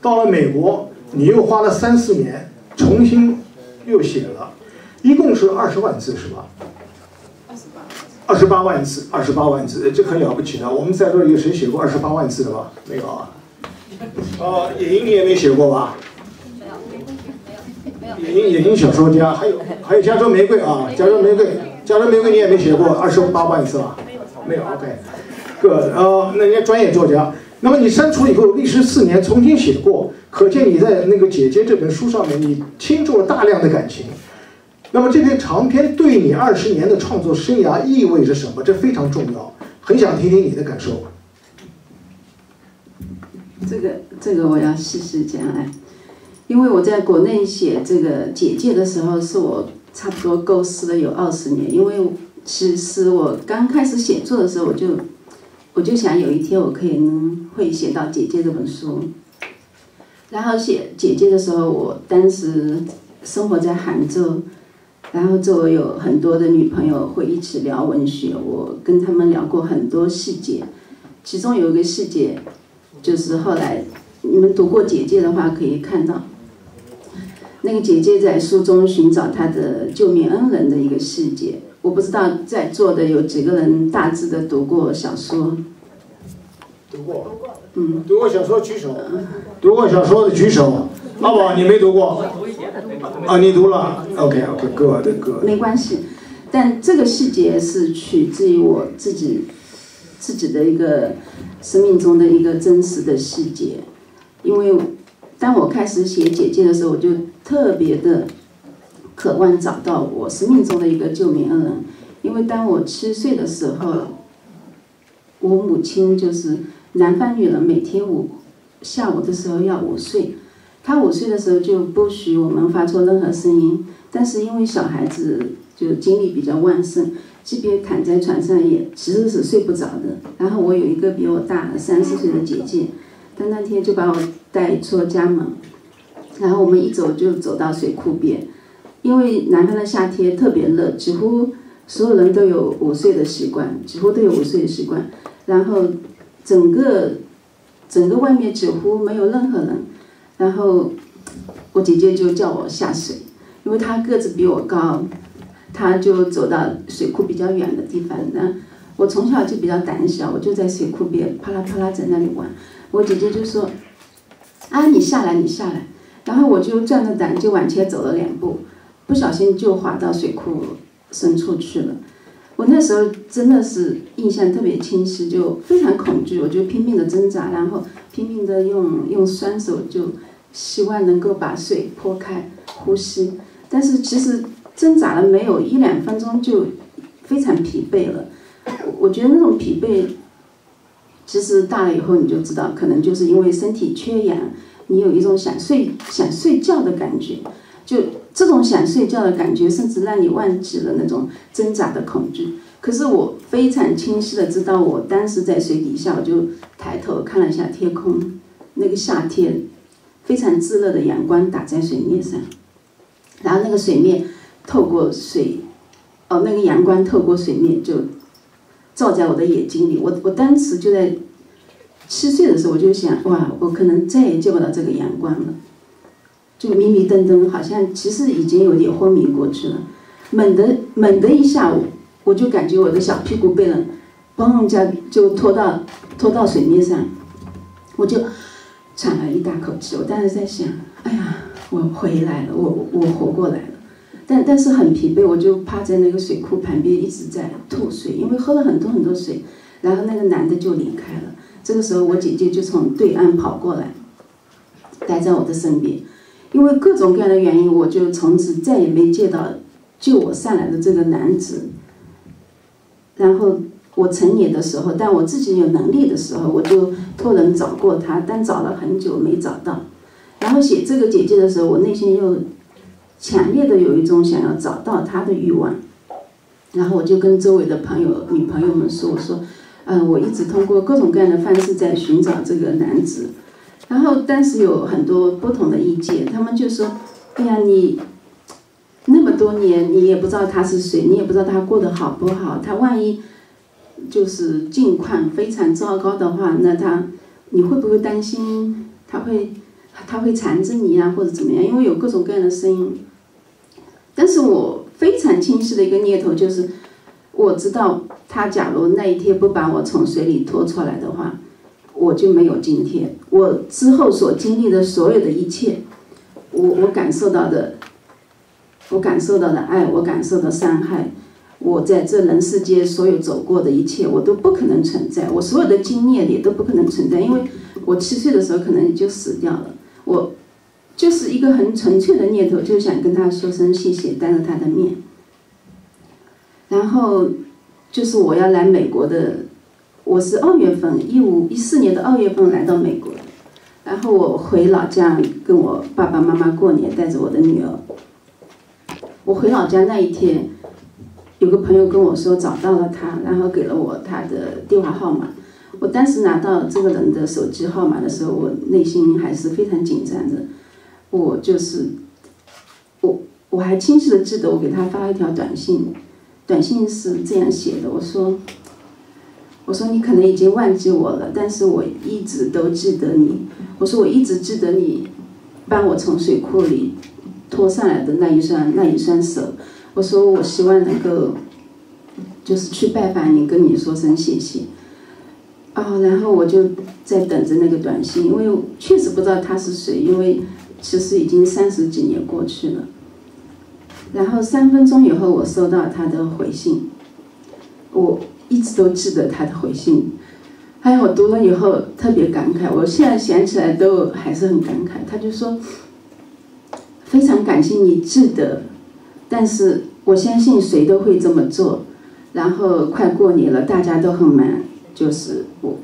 到了美国，你又花了3、4年重新又写了，一共是20万字是吧？28万字，28万字，这很了不起的。我们在座有谁写过28万字的吧？没有啊。野鹰你也没写过吧？野鹰小说家，还有加州玫瑰啊，加州玫瑰你也没写过28万字吧？没有 ，OK。那人家专业作家。那么你删除以后，历时4年重新写过，可见你在那个《姐姐》这本书上面，你倾注了大量的感情。那么这篇长篇对你20年的创作生涯意味着什么？这非常重要，很想听听你的感受。 这个我要细细讲来，因为我在国内写这个《姐姐》的时候，是我差不多构思了有20年。因为其实我刚开始写作的时候，我就想有一天我会写到《姐姐》这本书。然后写《姐姐》的时候，我当时生活在杭州，然后周围有很多的女朋友会一起聊文学，我跟他们聊过很多细节，其中有一个细节。就是后来你们读过《姐姐》的话，可以看到，那个姐姐在书中寻找她的救命恩人的一个细节。我不知道在座的有几个人大致的读过小说？ 读过。读过小说举手。读过小说的举手。阿宝，你没读过？啊，你读了。OK， good。 没关系，但这个细节是取自于我自己的一个生命中的一个真实的细节。因为当我开始写《姐姐》的时候，我就特别的渴望找到我生命中的一个救命恩人。因为当我7岁的时候，我母亲就是南方女人，每天下午的时候要午睡，她午睡的时候就不许我们发出任何声音。但是因为小孩子就精力比较旺盛，即便躺在床上也其实是睡不着的。然后我有一个比我大3、4岁的姐姐，她那天就把我带出了家门，然后我们一走就走到水库边。因为南方的夏天特别热，几乎所有人都有午睡的习惯，然后整个外面几乎没有任何人。然后我姐姐就叫我下水，因为她个子比我高，她就走到水库比较远的地方。那我从小就比较胆小，我就在水库边啪啦啪啦在那里玩。我姐姐就说：“啊，你下来。”然后我就壮着胆就往前走了2步，不小心就滑到水库深处去了。我那时候真的是印象特别清晰，就非常恐惧，我就拼命的挣扎，然后拼命的用双手就希望能够把水泼开呼吸。但是其实挣扎了没有1、2分钟就非常疲惫了。我觉得那种疲惫，其实大了以后你就知道，可能就是因为身体缺氧，你有一种想睡觉的感觉。就这种想睡觉的感觉，甚至让你忘记了那种挣扎的恐惧。可是我非常清晰的知道，我当时在水底下，我就抬头看了一下天空，那个夏天非常炙热的阳光打在水面上，然后那个水面透过那个阳光透过水面就照在我的眼睛里。我当时就在7岁的时候，我就想，哇，我可能再也见不到这个阳光了。就迷迷瞪瞪，好像其实已经有点昏迷过去了。猛的一下，我就感觉我的小屁股被人嘣一下就拖到水面上，我就喘了一大口气。我当时在想，哎呀，我回来了，我活过来了。但是很疲惫，我就趴在那个水库旁边一直在吐水，因为喝了很多水。然后那个男的就离开了。这个时候我姐姐就从对岸跑过来，待在我的身边。因为各种各样的原因，我就从此再也没见到救我上来的这个男子。然后我成年的时候，当我自己有能力的时候，我就托人找过他，但找了很久没找到。然后写这个姐姐的时候，我内心又强烈的有一种想要找到他的欲望。然后我就跟周围的女朋友们说，我说，我一直通过各种各样的方式在寻找这个男子。然后当时有很多不同的意见，他们就说，哎呀，你那么多年你也不知道他是谁，你也不知道他过得好不好，他万一就是境况非常糟糕的话，那你会不会担心他会他会缠着你啊，或者怎么样，因为有各种各样的声音。但是我非常清晰的一个念头就是，我知道他假如那一天不把我从水里拖出来的话，我就没有今天。我之后所经历的所有的一切，我感受到的爱，我感受到伤害，我在这人世界所有走过的一切，我都不可能存在。我所有的经验也都不可能存在，因为我7岁的时候可能就死掉了。我就是一个很纯粹的念头，就想跟他说声谢谢，当着他的面。然后就是我要来美国的，我是2月份，14年的2月份来到美国，然后我回老家跟我爸爸妈妈过年，带着我的女儿。我回老家那一天，有个朋友跟我说找到了他，然后给了我他的电话号码。我当时拿到这个人的手机号码的时候，我内心还是非常紧张的。我还清晰的记得我给他发了一条短信，短信是这样写的，我说你可能已经忘记我了，但是我一直都记得你。我说我一直记得你帮我从水库里拖上来的那一双手。我说我希望能够就是去拜访你，跟你说声谢谢。然后我就在等着那个短信，因为确实不知道他是谁，因为其实已经30几年过去了。然后3分钟以后，我收到他的回信，我一直都记得他的回信。还有我读了以后特别感慨，我现在想起来都还是很感慨。他就说非常感谢你记得，但是我相信谁都会这么做。然后快过年了，大家都很忙，就是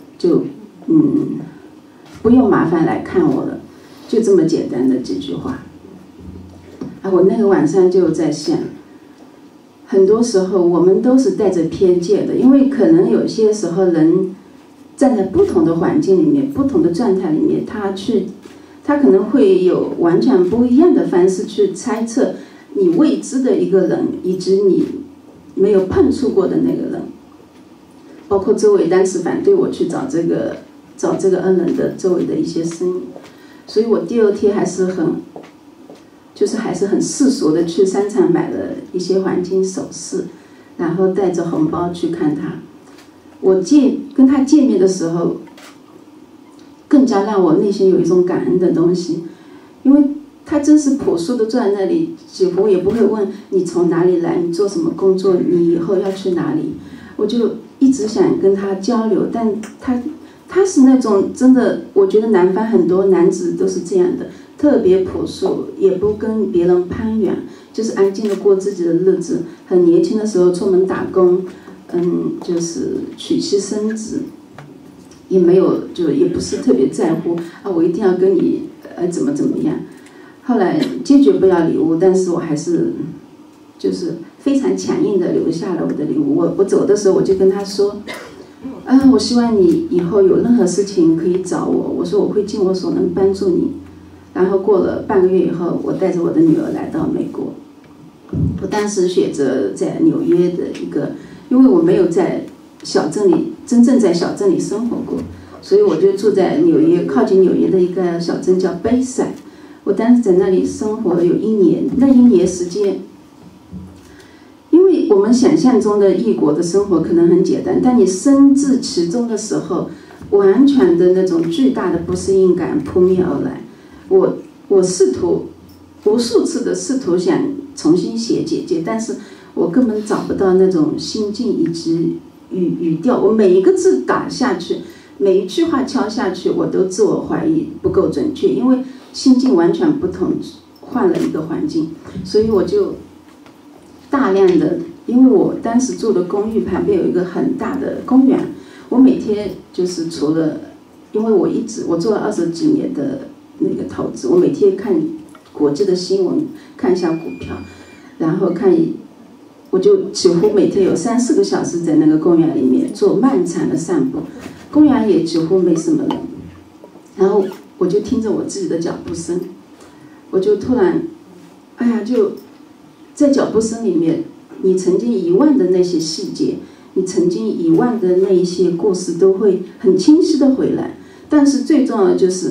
不用麻烦来看我了，就这么简单的几句话。我那个晚上就在想，很多时候我们都是带着偏见的，因为可能有些时候人站在不同的环境里面、不同的状态里面，他可能会有完全不一样的方式去猜测你未知的一个人，以及你没有碰触过的那个人。包括周围当时反对我去找这个恩人的周围的一些声音，所以我第2天还是很世俗的去商场买了一些黄金首饰，然后带着红包去看他。我跟他见面的时候，更加让我内心有一种感恩的东西，因为他真是朴素的坐在那里，几乎也不会问你从哪里来，你做什么工作，你以后要去哪里。我就一直想跟他交流，但他是那种真的，我觉得南方很多男子都是这样的，特别朴素，也不跟别人攀援，就是安静的过自己的日子。很年轻的时候出门打工，就是娶妻生子，也没有也不是特别在乎我一定要跟你怎么样。后来坚决不要礼物，但是我还是就是非常强硬的留下了我的礼物。我走的时候我就跟他说，我希望你以后有任何事情可以找我，我说我会尽我所能帮助你。然后过了半个月以后，我带着我的女儿来到美国。我当时选择在纽约的一个，因为我没有在真正在小镇里生活过，所以我就住在纽约靠近纽约的一个小镇叫贝塞。我当时在那里生活了有1年，那1年时间，因为我们想象中的异国的生活可能很简单，但你身至其中的时候，完全的那种巨大的不适应感扑面而来。我试图无数次的试图想重新写姐姐，但是我根本找不到那种心境以及语调。我每一个字打下去，每一句话敲下去，我都自我怀疑不够准确，因为心境完全不同，换了一个环境。所以我就大量的，因为我当时住的公寓旁边有一个很大的公园，我每天就是除了，因为我做了20几年的那个投资，我每天看国际的新闻，看一下股票，然后我就几乎每天有3、4个小时在那个公园里面做漫长的散步，公园也几乎没什么人，然后我就听着我自己的脚步声，我就突然，就在脚步声里面，你曾经遗忘的那些细节，你曾经遗忘的那一些故事都会很清晰的回来。但是最重要的就是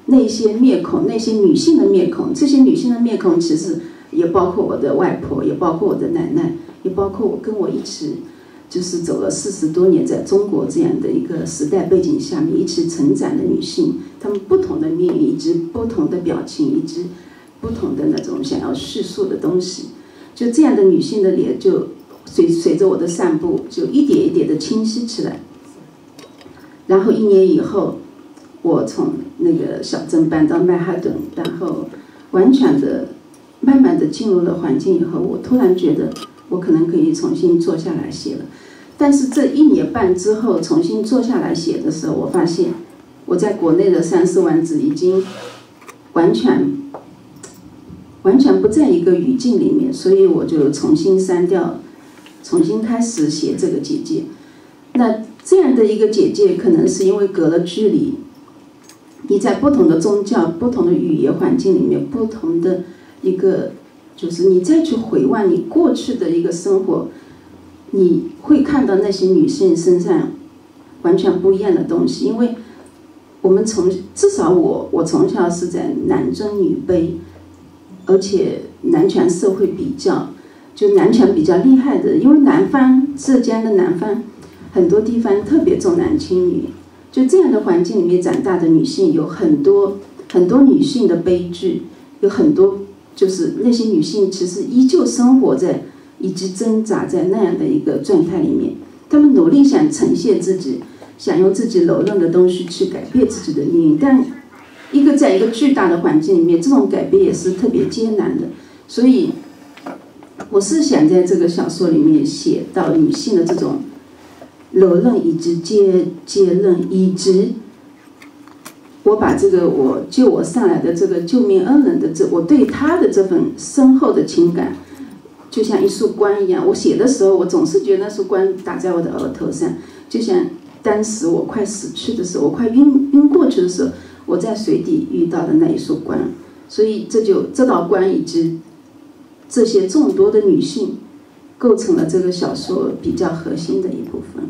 那些面孔，那些女性的面孔，这些女性的面孔其实也包括我的外婆，也包括我的奶奶，也包括我跟我一起就是走了40多年在中国这样的一个时代背景下面一起成长的女性，她们不同的命运，以及不同的表情，以及不同的那种想要叙述的东西，就这样的女性的脸就随着我的散步就一点一点的清晰起来。然后1年以后，我从那个小镇搬到曼哈顿，然后完全的慢慢的进入了环境以后，我突然觉得我可能可以重新坐下来写了。但是这1年半之后重新坐下来写的时候，我发现我在国内的3、4万字已经完全不在一个语境里面，所以我就重新删掉，重新开始写这个姐姐。那这样的一个姐姐，可能是因为隔了距离，你在不同的宗教、不同的语言环境里面，不同的一个，就是你再去回望你过去的一个生活，你会看到那些女性身上完全不一样的东西。因为我们至少我从小是在男尊女卑，而且男权社会比较，就男权比较厉害的，因为南方浙江的南方很多地方特别重男轻女，就这样的环境里面长大的女性有很多女性的悲剧，有很多就是那些女性其实依旧生活在以及挣扎在那样的一个状态里面，她们努力想呈现自己，想用自己柔韧的东西去改变自己的命运，但在一个巨大的环境里面，这种改变也是特别艰难的。所以我是想在这个小说里面写到女性的这种柔韧以及坚韧，以及我把这个我上来的这个救命恩人的我对他的这份深厚的情感，就像一束光一样。我写的时候，我总是觉得那束光打在我的额头上，就像当时我快死去的时候，我快晕过去的时候，我在水底遇到的那一束光。所以这道光以及这些众多的女性，构成了这个小说比较核心的一部分。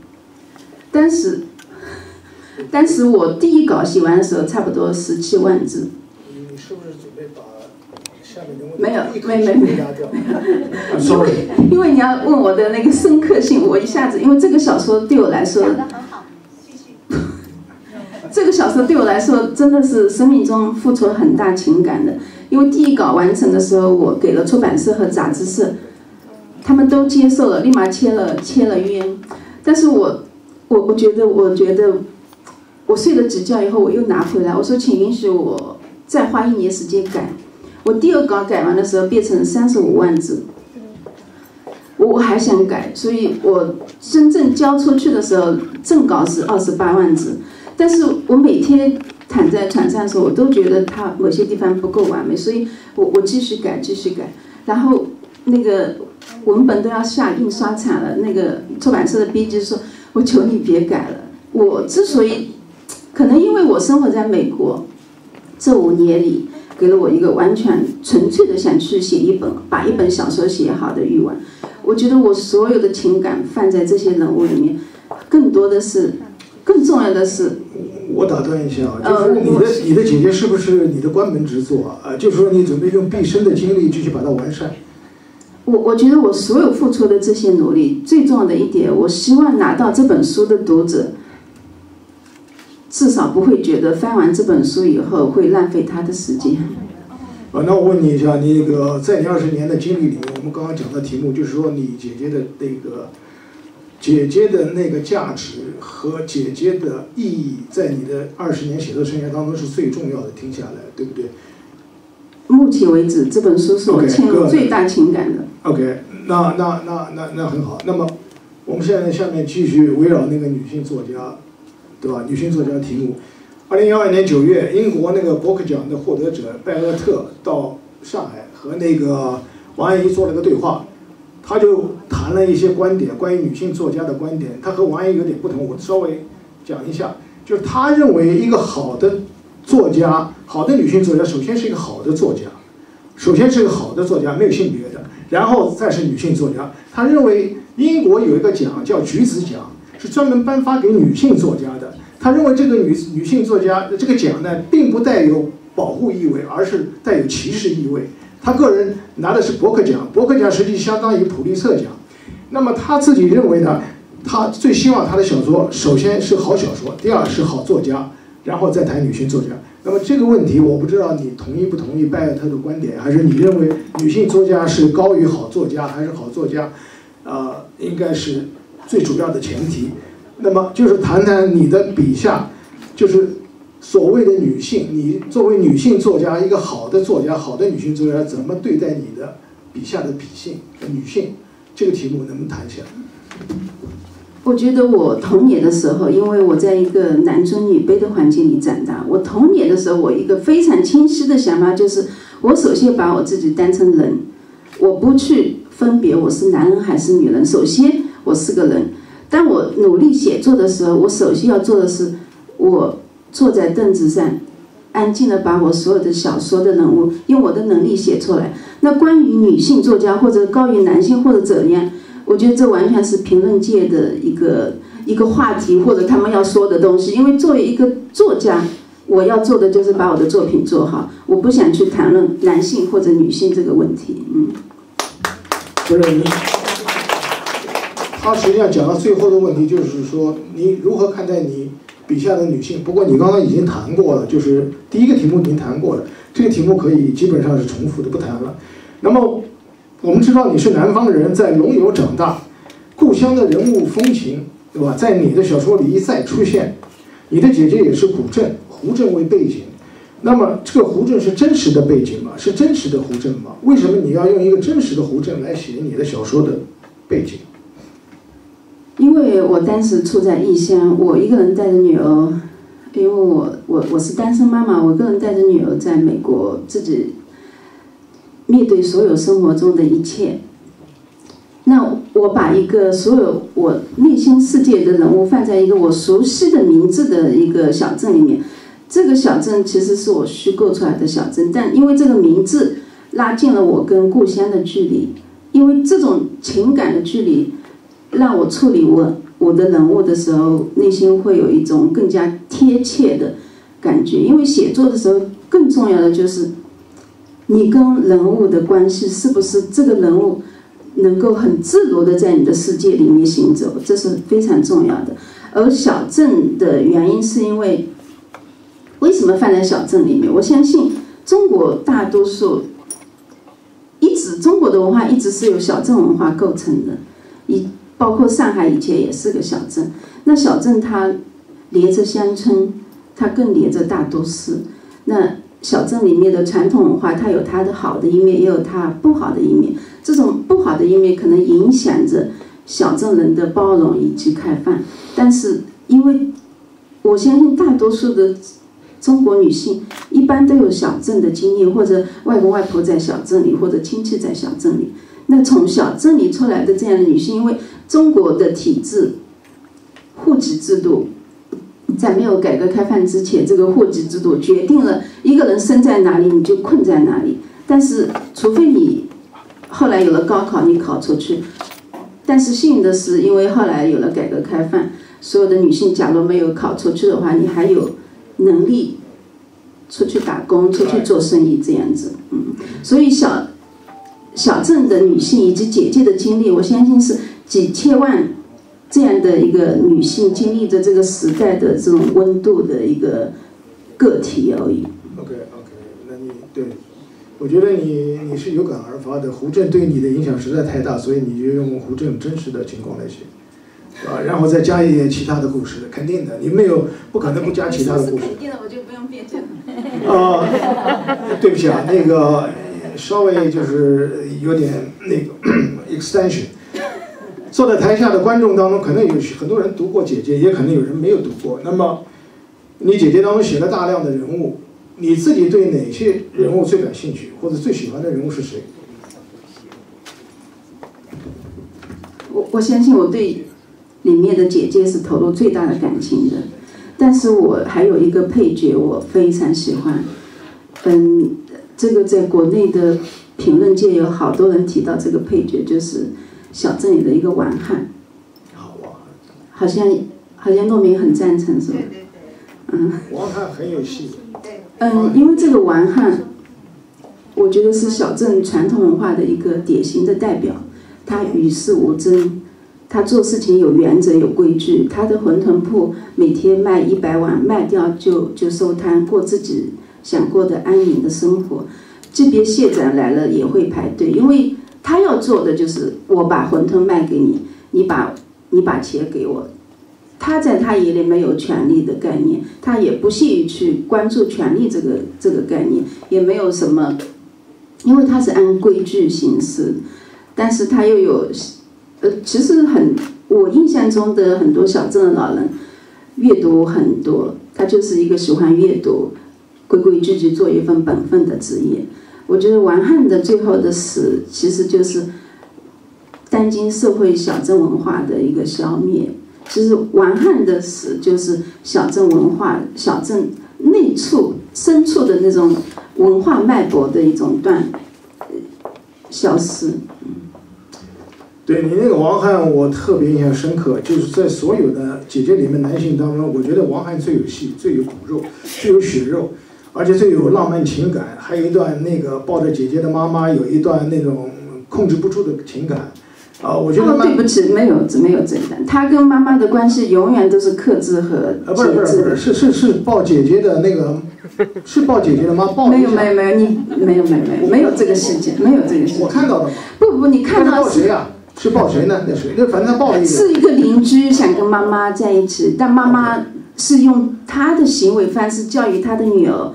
当时我第一稿写完的时候，差不多17万字。 你是不是准备把下面的问题没有，sorry， 因为你要问我的那个深刻性，我一下子，因为这个小说对我来说， 讲得很好，继续。 这个小说对我来说真的是生命中付出了很大情感的。因为第一稿完成的时候，我给了出版社和杂志社，他们都接受了，立马签了约。但是我觉得我睡了几觉以后，我又拿回来，我说请允许我再花1年时间改。我第2稿改完的时候变成35万字，我还想改，所以我真正交出去的时候，正稿是28万字。但是我每天躺在床上的时候，我都觉得它某些地方不够完美，所以我继续改，然后那个文本都要下印刷厂了，那个出版社的编辑说：“我求你别改了。”我之所以可能因为我生活在美国，这5年里给了我一个完全纯粹的想去把一本小说写好的欲望。我觉得我所有的情感放在这些人物里面，更重要的是。 我打断一下啊，就是你的姐姐是不是你的关门之作啊？就是说你准备用毕生的精力继续把它完善。 我觉得我所有付出的这些努力，最重要的一点，我希望拿到这本书的读者，至少不会觉得翻完这本书以后会浪费他的时间。 那我问你一下，那个在你20年的经历里面，我们刚刚讲的题目就是说你姐姐的那个价值和姐姐的意义，在你的20年写作生涯当中是最重要的，听下来，对不对？ 目前为止，这本书是我嵌入最大情感的。 OK， 那很好。那么我们现在下面继续围绕那个女性作家，对吧？女性作家题目。2012年9月，英国那个伯克奖的获得者拜厄特到上海和那个王安忆做了个对话。他就谈了一些观点，关于女性作家的观点，他和王安忆有点不同，我稍微讲一下。就是他认为一个好的作家，好的女性作家，首先是一个好的作家，没有性别的，然后再是女性作家。他认为英国有一个奖叫橘子奖，是专门颁发给女性作家的。他他认为这个女性作家这个奖呢，并不带有保护意味，而是带有歧视意味。他个人拿的是伯克奖，伯克奖实际相当于普利策奖。那么他自己认为呢，他最希望他的小说首先是好小说，第二是好作家，然后再谈女性作家。那么这个问题，我不知道你同意不同意拜尔特的观点，还是你认为女性作家是高于好作家，还是好作家，应该是最主要的前提。那么就是谈谈你的笔下，就是所谓的女性，你作为女性作家，一个好的作家，好的女性作家怎么对待你的笔下的女性？这个题目能不能谈一下？ 我觉得我童年的时候，因为我在一个男尊女卑的环境里长大，我童年的时候，我一个非常清晰的想法就是，我首先把我自己当成人，我不去分别我是男人还是女人。首先，我是个人。当我努力写作的时候，我首先要做的是，我坐在凳子上，安静的把我所有的小说的人物用我的能力写出来。那关于女性作家或者高于男性或者怎样，我觉得这完全是评论界的一个话题，或者他们要说的东西。因为作为一个作家，我要做的就是把我的作品做好，我不想去谈论男性或者女性这个问题。 不是你，他实际上讲到最后的问题就是说，你如何看待你笔下的女性？不过你刚刚已经谈过了，就是第一个题目已经谈过了，这个题目可以基本上是重复的，不谈了。那么我们知道你是南方人，在龙游长大，故乡的人物风情，对吧？在你的小说里一再出现。你的姐姐也是古镇，胡镇为背景。那么这个胡镇是真实的背景吗？是真实的胡镇吗？为什么你要用一个真实的胡镇来写你的小说的背景？ 因为我当时处在异乡，我一个人带着女儿，因为我是单身妈妈，我一个人带着女儿在美国，自己面对所有生活中的一切。那我把一个所有我内心世界的人物放在一个我熟悉的名字的一个小镇里面，这个小镇其实是我虚构出来的小镇，但因为这个名字拉近了我跟故乡的距离，因为这种情感的距离让我处理我的人物的时候，内心会有一种更加贴切的感觉。因为写作的时候，更重要的就是你跟人物的关系是不是这个人物能够很自如的在你的世界里面行走，这是非常重要的。而小镇的原因是因为，为什么放在小镇里面？我相信中国大多数中国的文化一直是由小镇文化构成的，包括上海以前也是个小镇。那小镇它连着乡村，它更连着大都市。那小镇里面的传统文化，它有它的好的一面，也有它不好的一面。这种不好的一面可能影响着小镇人的包容以及开放，但是因为我相信大多数的中国女性一般都有小镇的经验，或者外公外婆在小镇里，或者亲戚在小镇里。那从小镇里出来的这样的女性，因为中国的体制，户籍制度，在没有改革开放之前，这个户籍制度决定了一个人生在哪里你就困在哪里。但是除非你后来有了高考，你考出去。但是幸运的是，因为后来有了改革开放，所有的女性假如没有考出去的话，你还有能力出去打工、出去做生意这样子。所以小镇的女性以及姐姐的经历，我相信是几千万这样的一个女性经历着这个时代的这种温度的一个个体而已。 OK， 那你对。我觉得你是有感而发的，胡镇对你的影响实在太大，所以你就用胡镇真实的情况来写，然后再加一点其他的故事，肯定的，你不可能不加其他的故事。 肯定的，我就不用辩证。 对不起啊，那个稍微就是有点那个extension。坐在台下的观众当中，可能有很多人读过姐姐，也可能有人没有读过。那么，你姐姐当中写了大量的人物。你自己对哪些人物最感兴趣，或者最喜欢的人物是谁？ 我相信我对里面的姐姐是投入最大的感情的，但是我还有一个配角我非常喜欢。这个在国内的评论界有好多人提到这个配角，就是小镇里的一个王翰。好像诺明很赞成，是吧？ 王翰很有戏。 因为这个王翰，我觉得是小镇传统文化的一个典型的代表。他与世无争，他做事情有原则有规矩。他的馄饨铺每天卖100碗，卖掉就收摊，过自己想过的安宁的生活。这边谢展来了也会排队，因为他要做的就是我把馄饨卖给你，你把钱给我。他在他眼里没有权利的概念，他也不屑于去关注权利这个概念，也没有什么，因为他是按规矩行事，但是他又有，其实我印象中的很多小镇的老人阅读很多，他就是一个喜欢阅读，规规矩矩做一份本分的职业。我觉得王翰的最后的死，其实就是当今社会小镇文化的一个消灭。其实王翰的死就是小镇文化、小镇内处、深处的那种文化脉搏的一种消失。 对你那个王翰，我特别印象深刻，就是在所有的姐姐里面男性当中，我觉得王翰最有戏、最有骨肉、最有血肉，而且最有浪漫情感。还有一段那个抱着姐姐的妈妈，有一段那种控制不住的情感。我觉得对不起，没有这段，他跟妈妈的关系永远都是克制和节制。 是抱姐姐的那个，是抱姐姐的吗？抱没有，你没有这个细节，没有这个细节。 我看到的嘛。 不，你看到抱谁呀？是抱谁呢？那谁？那反正他抱了一个。 是一个邻居想跟妈妈在一起，但妈妈是用他的行为方式教育他的女儿。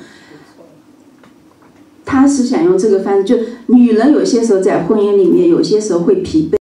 他是想用这个方式，就女人有些时候在婚姻里面，有些时候会疲惫。